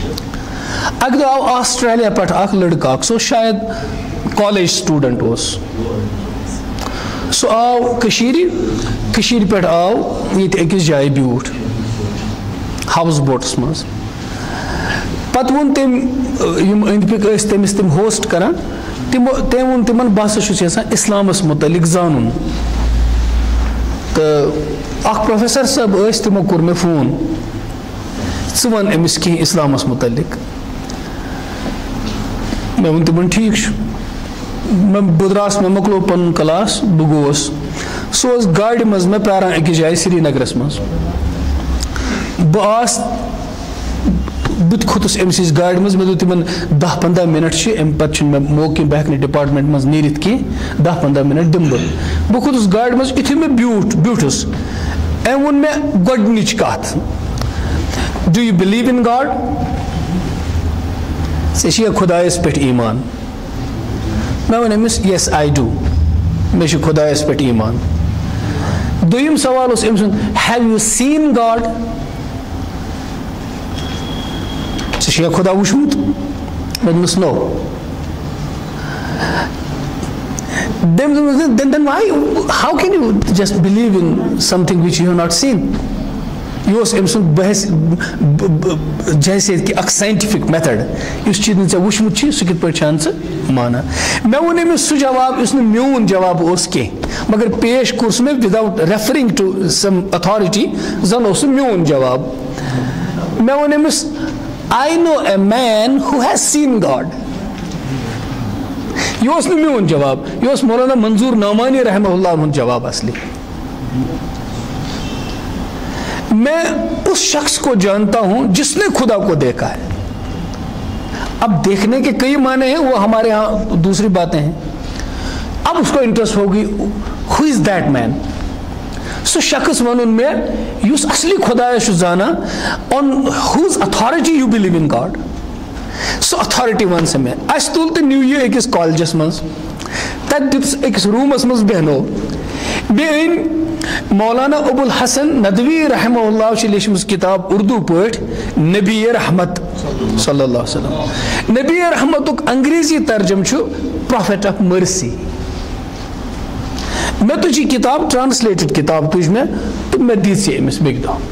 اک دۄہ آو آسٹریلیا پٮ۪ٹھ اکھ لڑکہٕ اکھ سُہ اوس شاید کالیج سٹوٗڈنٛٹ اوس سُہ آو کٔشیٖرِ پٮ۪ٹھ آو ییٚتہِ أکِس جایہِ بیوٗٹھ ہاوُس بوٹس منٛز پتہٕ ووٚن تٔمۍ یِم أنٛدۍ پٔکۍ ٲسۍ تٔمِس تِم ہوسٹ کران تٔمۍ ووٚن تِمن بہٕ ہسا چھُس یژھان اِسلامس مُتعلق زانُن تہٕ اکھ پروفیسر صٲب ٲسۍ تِمو کوٚر مےٚ فون ژٕ وَن أمِس کینٛہہ اِسلامس مُتعلق مےٚ ووٚن تِمن ٹھیٖک چھُ بہٕ درٛاس مےٚ مۄکلو پنُن کلاس بہٕ گوس سُہ اوس گاڑِ منٛز مےٚ پیاران أکِس جایہِ سرینگرس منٛز بہٕ آس بہٕ تہِ کھوٚتُس أمۍ سٕنٛزِ گاڑِ منٛز مےٚ دوٚپ تِمن 10-15 مِنٹ چھِ اَمہِ پتہٕ چھُنہٕ مےٚ موقعہٕ بہٕ ہٮ۪کہٕ نہٕ ڈپارٹمنٹ منٛز نیٖرِتھ کینٛہہ 10-15 مِنٹ دِمہٕ بہٕ کھوٚتُس گاڑِ منٛز یُتھُے مےٚ بیوٗٹھُس أمۍ ووٚن مےٚ گۄڈنِچ کتھ do you believe in God ژےٚ چھُیا خۄدایس پٮ۪ٹھ ایٖمان مےٚ ووٚن أمِس یس آی ڈوٗ مےٚ چھُ خۄدایس پٮ۪ٹھ ایٖمان دوٚیِم سوال اوس أمۍ سُنٛد ہیو یوٗ سیٖن گاڈ ژےٚ چھُیا خۄدا وٕچھمُت مےٚ دوٚپمَس نو then why how can you just believe in something which you have not seen یہِ اوس أمۍ سُنٛد بحث جیسے کہِ اکھ ساینٹِفِک میتھڈ یُس چیٖز نہٕ ژےٚ وٕچھمُت چھُے سُہ کِتھ پٲٹھۍ چھِ ژٕ مانان مےٚ ووٚن أمِس سُہ جواب یُس نہٕ میون جواب اوس کینٛہہ مگر پیش کوٚر سُہ مےٚ without referring to some authority زن اوس سُہ میون جواب مےٚ ووٚن أمِس I know a man who has seen God. یہ اوس نہٕ میون جواب یہ اوس مولانا منظور نعمانی رحمہ اللہ ہُنٛد جواب اصلی میں اس شخص کو جانتا ہوں جس نے خدا کو دیکھا ہے اب دیکھنے کے کئی معنی ہیں وہ ہمارے یہاں دوسری باتیں ہیں اب اس کو انٹرسٹ ہوگی who is that man سُہ شخص وَنُن مےٚ یُس اصلی خۄدایس چھُ زانان on whose authority you believe in God سُہ اتھارٹی وَن سا مےٚ اَسہِ تُل تہٕ نِو یہِ أکِس کالجس منٛز تتہِ دیُتُس أکِس روٗمس منٛز بیٚہنو بیٚیہِ أنۍ مولانا ابوالحسن ندوی رحمہ اللہ چھِ لیچھمٕژ کِتاب اردوٗ پٲٹھۍ نبی رحمت صلی اللہ علیہ وسلم نبی رحمتُک انگریزی ترجمہٕ چھُ پرافیٹ آف مرسی مےٚ تُج یہِ کِتاب ٹرانسلیٹڈ کِتاب تُج مےٚ تہٕ مےٚ دِژ یہِ أمِس بیٚکہِ دۄہ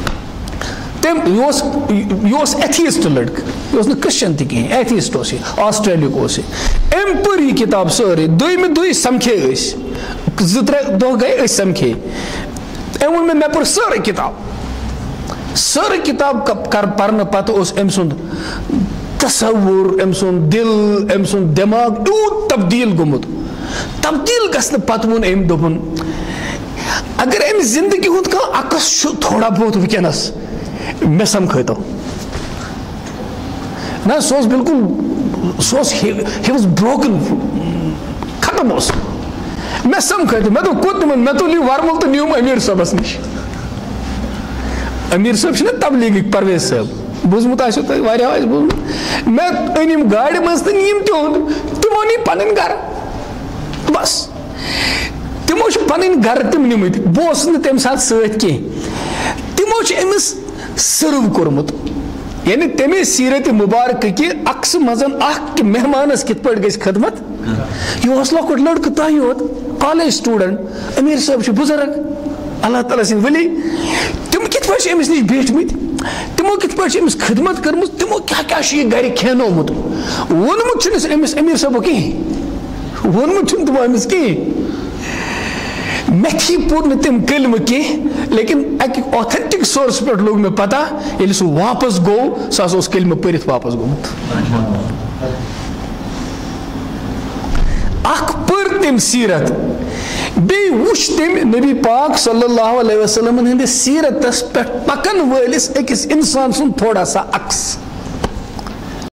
یہِ اوس ایتھیسٹ لڑکہٕ یہِ اوس نہٕ کرسچن تہِ کِہیٖنۍ ایتھیسٹ اوس یہِ آسٹریلیہُک اوس یہِ أمۍ پٔر یہِ کِتاب سٲرٕے دوٚیمہِ دۄہہِ سمکھے أسۍ 2-3 دۄہ گٔے أسۍ سمکھے أمۍ ووٚن مےٚ پٔر سٲرٕے کِتاب پرنہٕ پتہٕ اوس أمۍ سُنٛد تصوُر أمۍ سُنٛد دِل أمۍ سُنٛد دٮ۪ماغ تیوٗت تبدیٖل گوٚمُت تبدیٖل گژھنہٕ پتہٕ ووٚن أمۍ دوٚپُن اگر أمۍ زندگی ہُنٛد کانٛہہ عکس چھُ تھوڑا بہت وٕنکیٚنس مےٚ سمکھٲتو نہ سُہ اوس بِلکُل سُہ اوس ہی واز بروکن ختم اوس مےٚ سمکھٲتو مےٚ دوٚپ کوٚت تِمن مےٚ تُل یہِ ورمُل تہٕ نیوٗم أمیٖر صٲبس نِش أمیٖر صٲب چھِنہ تبلیٖغٕکۍ پرویز صٲب بوٗزمُت آسیو تۄہہِ واریاہو آسہِ بوٗزمُت مےٚ أنِم گاڑِ منٛز تہٕ نِیِم تِہُنٛد تِمو نی پنٕنۍ گرٕ بس تِمو چھِ پنٕنۍ گرٕ تِم نِمٕتۍ بہٕ اوسُس نہٕ تمہِ ساتہٕ سۭتۍ کینٛہہ تِمو چھِ أمِس سٔرٕو کوٚرمُت یعنی تمے سیٖرتِ مُبارکٕکہِ عکسہٕ منٛز اکھ کہِ مہمانس کِتھ پٲٹھۍ گژھِ خدمت یہِ اوس لۄکُٹ لڑکہٕ تۄہہِ یوت کالیج سٹوٗڈنٹ أمیٖر صٲب چھُ بُزرگ اللہ تعالیٰ سٕنٛدۍ ؤلی تِم کِتھ پٲٹھۍ چھِ أمِس نِش بیٖٹھمٕتۍ تِمو کِتھ پٲٹھۍ چھِ أمِس خدمت کٔرمٕژ تِمو کیاہ کیاہ چھُ یہِ گرِ کھٮ۪نومُت ووٚنمُت چھُنہٕ أمِس أمیٖر صٲبو کِہیٖنۍ ووٚنمُت چھُنہٕ تِمو أمِس کِہیٖنۍ مےٚ پوٚر نہٕ تِم کلمہٕ کینٛہہ لیکن اکہِ اوتھنٹِک سورس پٮ۪ٹھ لوٚگ مےٚ پتہ ییٚلہِ سُہ واپس گوٚو سُہ ہسا اوس کلمہٕ پٔرِتھ واپس گوٚمُت اکھ پٔر تٔمۍ سیٖرت بیٚیہِ وٕچھ تٔمۍ نبی پاک صلی اللہ علیہ وسلمن ہٕنٛدِس سیٖرتس پٮ۪ٹھ پکن وٲلِس أکِس انسان سُنٛد تھوڑا سا عکس